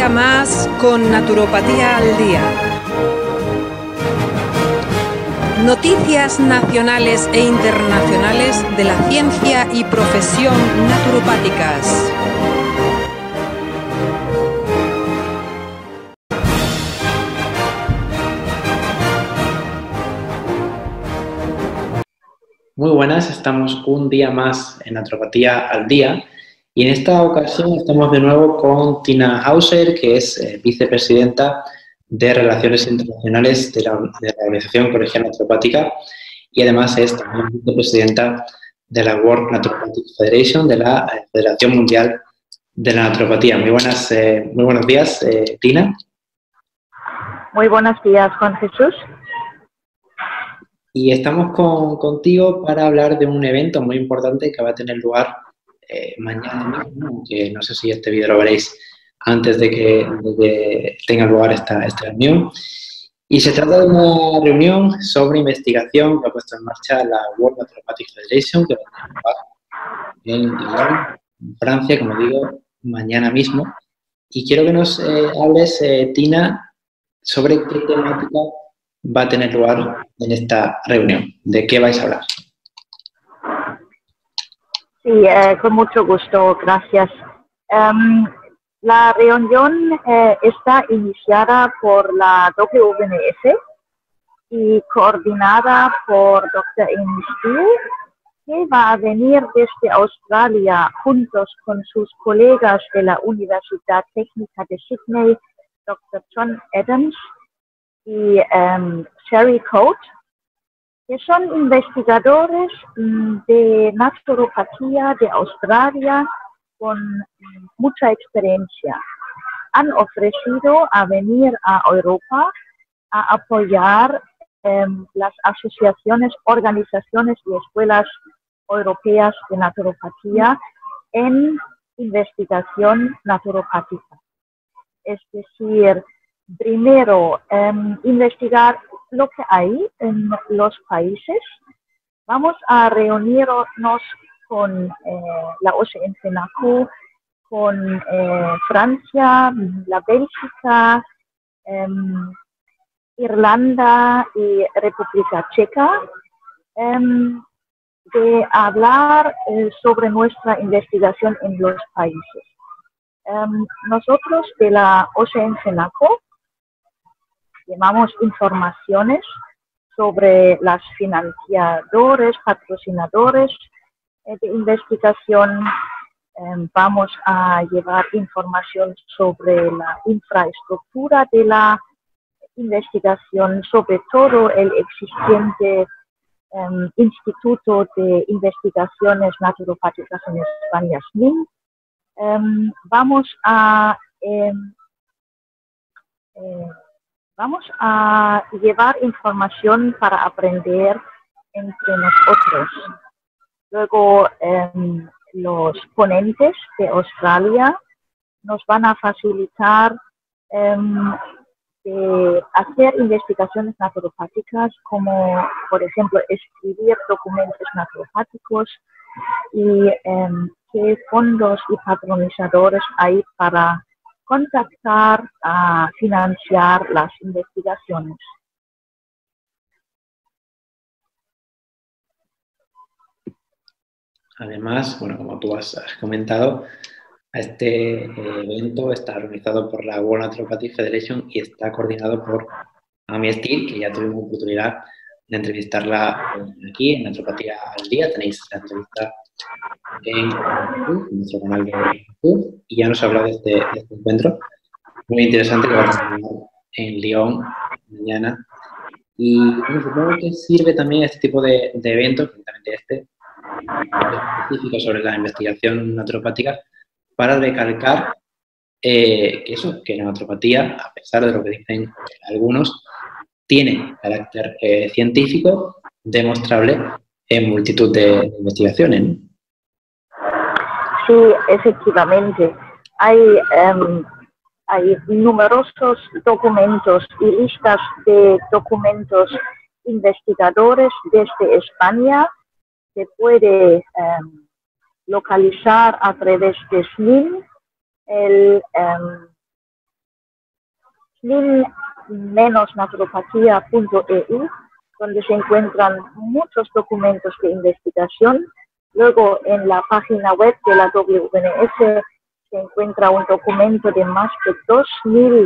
día más con Naturopatía al Día. Noticias nacionales e internacionales de la ciencia y profesión naturopáticas. Muy buenas, estamos un día más en Naturopatía al Día y en esta ocasión estamos de nuevo con Tina Hauser, que es vicepresidenta de Relaciones Internacionales de la Organización Colegial Naturopática y además es también vicepresidenta de la World Naturopathic Federation, de la Federación Mundial de la Naturopatía. Muy buenos días, Tina. Muy buenos días, Juan Jesús. Y estamos contigo para hablar de un evento muy importante que va a tener lugar mañana mismo, que no sé si este vídeo lo veréis antes de que tenga lugar esta reunión. Y se trata de una reunión sobre investigación que ha puesto en marcha la World Naturopathic Federation, que va a tener lugar en Francia, como digo, mañana mismo. Y quiero que nos hables, Tina, sobre qué temática va a tener lugar en esta reunión. ¿De qué vais a hablar? Sí, con mucho gusto, gracias. La reunión está iniciada por la WMF y coordinada por Dr. Amy Steele, que va a venir desde Australia juntos con sus colegas de la Universidad Técnica de Sydney, Dr. John Adams y Sherry Coate, que son investigadores de naturopatía de Australia con mucha experiencia. Han ofrecido a venir a Europa a apoyar las asociaciones, organizaciones y escuelas europeas de naturopatía en investigación naturopática. Es decir, primero, investigar lo que hay en los países. Vamos a reunirnos con la OCN-CENACO, con Francia, la Bélgica, Irlanda y República Checa, de hablar sobre nuestra investigación en los países. Nosotros de la OCN-CENACO llevamos informaciones sobre las financiadores, patrocinadores de investigación. Vamos a llevar información sobre la infraestructura de la investigación, sobre todo el existente Instituto de Investigaciones Naturopáticas en España, SNIN. Vamos a llevar información para aprender entre nosotros. Luego, los ponentes de Australia nos van a facilitar de hacer investigaciones naturopáticas, como por ejemplo escribir documentos naturopáticos y qué fondos y patronizadores hay para contactar a financiar las investigaciones. Además, bueno, como tú has comentado, este evento está organizado por la World Naturopathic Federation y está coordinado por Amy Steele, que ya tuvimos oportunidad de entrevistarla aquí en Naturopatía al Día. Tenéis la entrevista en nuestro canal de YouTube y ya nos habla de este encuentro muy interesante que va a tener en Lyon mañana. Y bueno, supongo que sirve también este tipo de eventos, concretamente este, específico sobre la investigación naturopática, para recalcar que la naturopatía, a pesar de lo que dicen algunos, tiene carácter científico demostrable en multitud de investigaciones, ¿no? Sí, efectivamente. Hay numerosos documentos y listas de documentos investigadores desde España. Se puede localizar a través de SNIN SNIM-naturopatía.eu, donde se encuentran muchos documentos de investigación. Luego, en la página web de la WNS se encuentra un documento de más de 2.000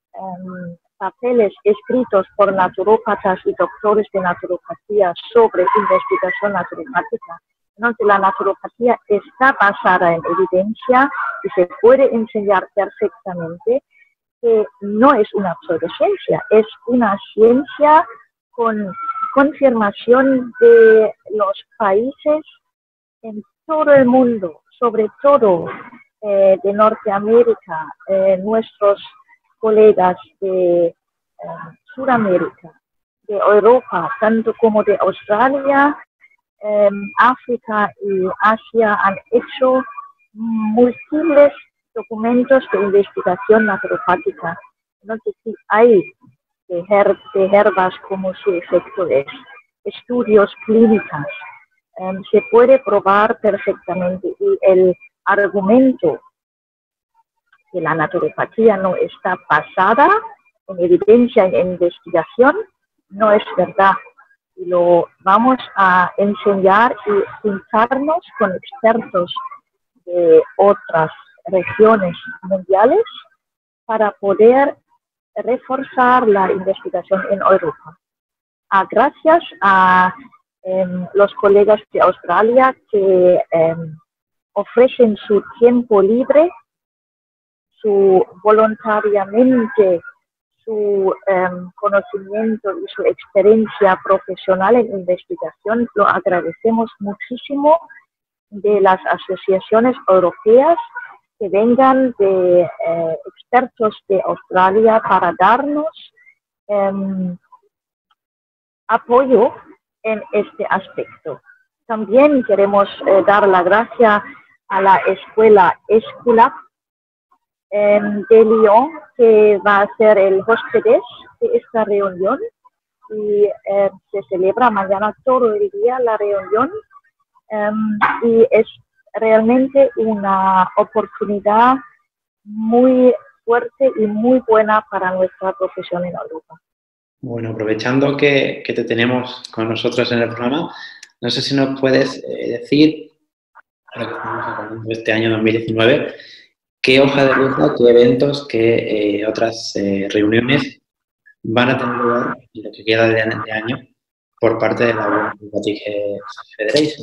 papeles escritos por naturópatas y doctores de naturopatía sobre investigación naturopática. Entonces, la naturopatía está basada en evidencia y se puede enseñar perfectamente que no es una pseudociencia, es una ciencia con confirmación de los países en todo el mundo, sobre todo de Norteamérica, nuestros colegas de Sudamérica, de Europa, tanto como de Australia, África y Asia han hecho múltiples documentos de investigación naturopática. Entonces, sí hay de herbas como su efecto es, estudios clínicos, se puede probar perfectamente, y el argumento que la naturopatía no está basada en evidencia, en investigación, no es verdad. Y lo vamos a enseñar y juntarnos con expertos de otras regiones mundiales para poder reforzar la investigación en Europa. Gracias a los colegas de Australia que ofrecen su tiempo libre, su voluntariamente, su conocimiento y su experiencia profesional en investigación, lo agradecemos muchísimo, de las asociaciones europeas que vengan de expertos de Australia para darnos apoyo en este aspecto. También queremos dar la gracia a la escuela ESCULAP de Lyon, que va a ser el hospedes de esta reunión, y se celebra mañana todo el día la reunión, y es realmente una oportunidad muy fuerte y muy buena para nuestra profesión en Europa. Bueno, aprovechando que te tenemos con nosotros en el programa, no sé si nos puedes decir, ahora que estamos acabando este año 2019, qué hoja de ruta, qué eventos, qué otras reuniones van a tener lugar en lo que queda de año por parte de la World Naturopathic Federation.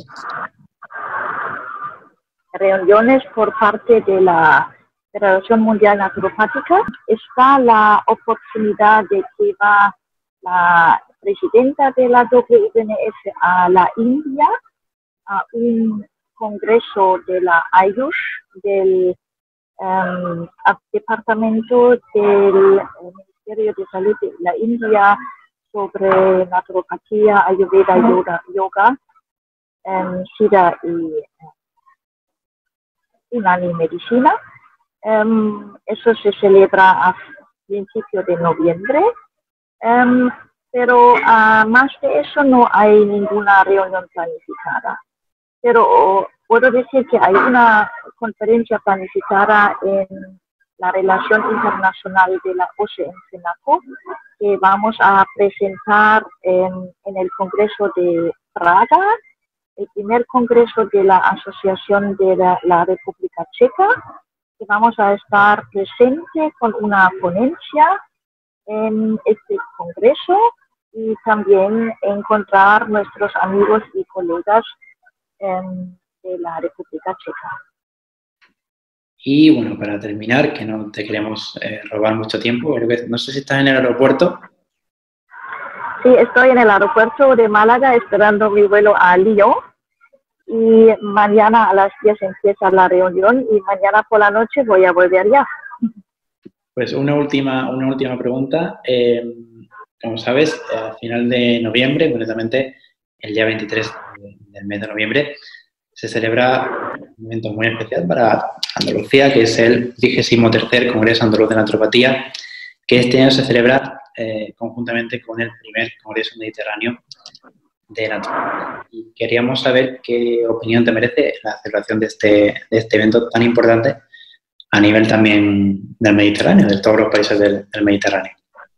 Reuniones por parte de la Federación Mundial Naturopática. Está la oportunidad de que va la presidenta de la WNF a la India, a un congreso de la AYUSH, del Departamento del Ministerio de Salud de la India, sobre naturopatía, ayurveda, yoga, Siddha y Unani medicina. Eso se celebra a principios de noviembre, pero más de eso no hay ninguna reunión planificada. Pero puedo decir que hay una conferencia planificada en la Relación Internacional de la OSCE en Senaco, que vamos a presentar en el Congreso de Praga, el primer congreso de la Asociación de la República Checa, que vamos a estar presente con una ponencia en este congreso, y también encontrar nuestros amigos y colegas de la República Checa. Y bueno, para terminar, que no te queremos robar mucho tiempo, no sé si estás en el aeropuerto. Sí, estoy en el aeropuerto de Málaga esperando mi vuelo a Lyon, y mañana a las 10 empieza la reunión y mañana por la noche voy a volver ya. Pues una última pregunta. Como sabes, a final de noviembre, concretamente el día 23 del mes de noviembre, se celebra un evento muy especial para Andalucía, que es el 33º Congreso Andaluz de Naturopatía, que este año se celebra conjuntamente con el primer Congreso Mediterráneo de Naturopatía. Y queríamos saber qué opinión te merece la celebración de este evento tan importante a nivel también del Mediterráneo, de todos los países del Mediterráneo.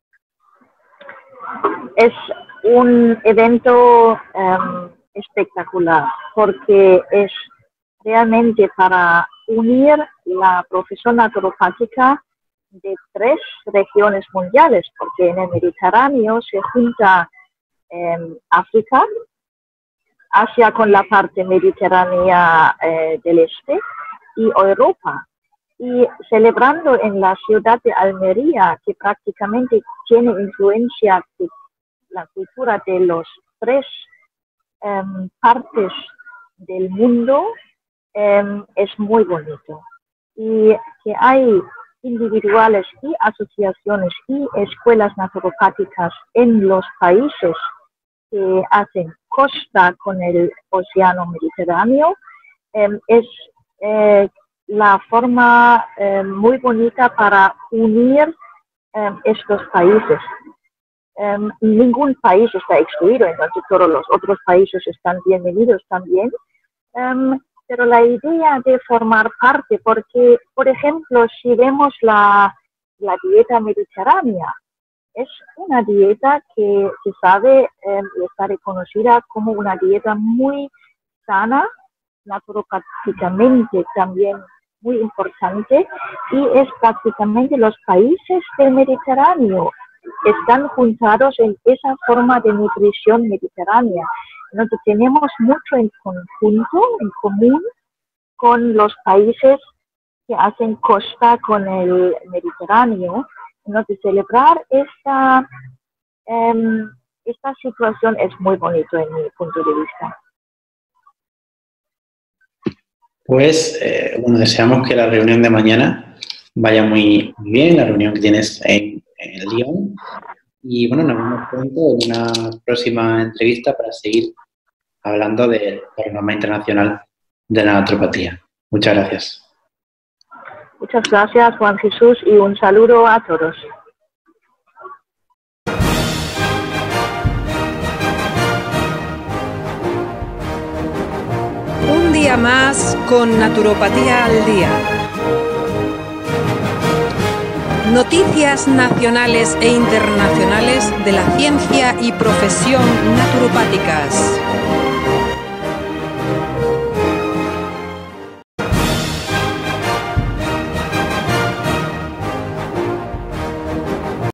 Es un evento espectacular porque es realmente para unir la profesión naturopática de 3 regiones mundiales, porque en el Mediterráneo se junta África, Asia con la parte mediterránea del este y Europa. Y celebrando en la ciudad de Almería, que prácticamente tiene influencia de la cultura de los 3 partes del mundo, es muy bonito. Y que hay individuales y asociaciones y escuelas naturopáticas en los países que hacen costa con el océano Mediterráneo, es la forma muy bonita para unir estos países. Ningún país está excluido, entonces todos los otros países están bienvenidos también. Pero la idea de formar parte, porque, por ejemplo, si vemos la dieta mediterránea, es una dieta que se sabe y está reconocida como una dieta muy sana, naturopáticamente también muy importante, y es prácticamente los países del Mediterráneo están juntados en esa forma de nutrición mediterránea. Entonces tenemos mucho en conjunto, en común, con los países que hacen costa con el Mediterráneo. Entonces celebrar esta situación es muy bonito en mi punto de vista. Pues, deseamos que la reunión de mañana vaya muy bien, la reunión que tienes en Lyon. Y bueno, nos vemos pronto en una próxima entrevista para seguir hablando del panorama internacional de la naturopatía. Muchas gracias. Muchas gracias, Juan Jesús, y un saludo a todos. Un día más con Naturopatía al Día. Noticias nacionales e internacionales de la ciencia y profesión naturopáticas.